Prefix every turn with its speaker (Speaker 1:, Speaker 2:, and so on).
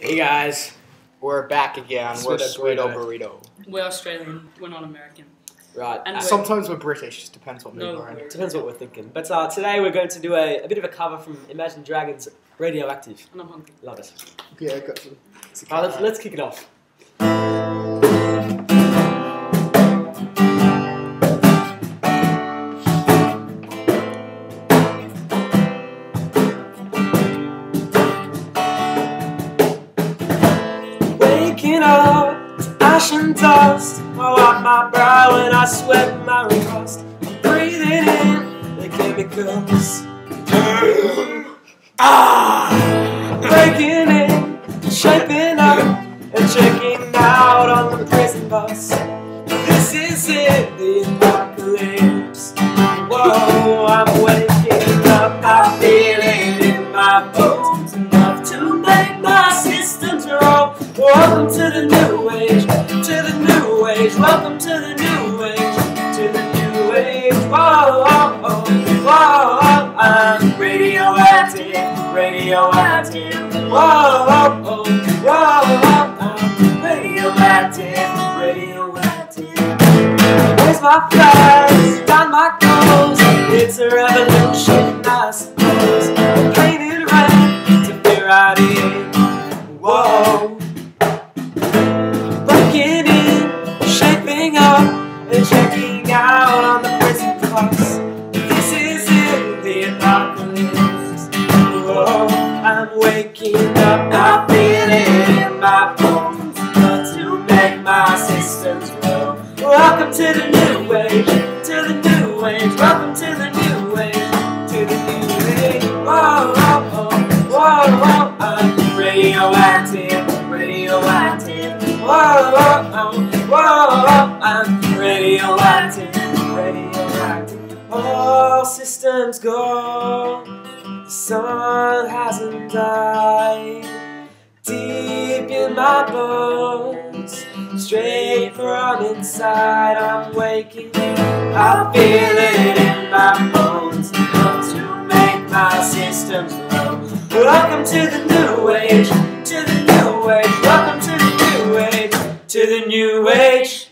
Speaker 1: Hey guys,
Speaker 2: We're back again. We're Sweeto Burrito.
Speaker 3: We're Australian. We're not American.
Speaker 1: Right.
Speaker 3: And
Speaker 2: Sometimes we're British. Just depends what mood
Speaker 3: No,
Speaker 2: we're in.
Speaker 1: Depends what we're thinking. But today we're going to do a bit of a cover from Imagine Dragons' Radioactive.
Speaker 3: And I'm hungry.
Speaker 1: Love it.
Speaker 2: Yeah, I got some.
Speaker 1: Let's kick it off. Waking up to ash and dust, I wipe my brow and I sweat my rust. I'm breathing in the chemicals. Breaking in, shaping up, and checking out on the prison bus. This is it, the apocalypse. Whoa, I'm waking up, I feel it in my bones, enough to make my systems roll. Welcome to the new age, to the new age. Welcome to the new age, to the new age. Whoa, whoa, whoa, whoa. I'm radioactive, radioactive. Whoa, whoa, whoa, whoa. I'm radioactive, radioactive. Where's my flags? Got my goals. It's a revolution, I suppose. Painted red to be right in. Whoa. Breaking in, shaping up, and checking out on the prison bus. This is it, the apocalypse. Whoa, I'm waking up, I feel it in my bones, enough to make my systems grow. Welcome to the new age, to the new age. Welcome to the new age, to the new age. Whoa, whoa, whoa, whoa, whoa. I'm radioactive, radioactive. Whoa, whoa, whoa, whoa. I'm radioactive, radioactive. All systems go. The sun hasn't died. Deep in my bones, straight from inside, I'm waking. I feel it in my bones, enough to make my systems grow. Welcome to the new age, to the new age. Welcome to the new age, to the new age.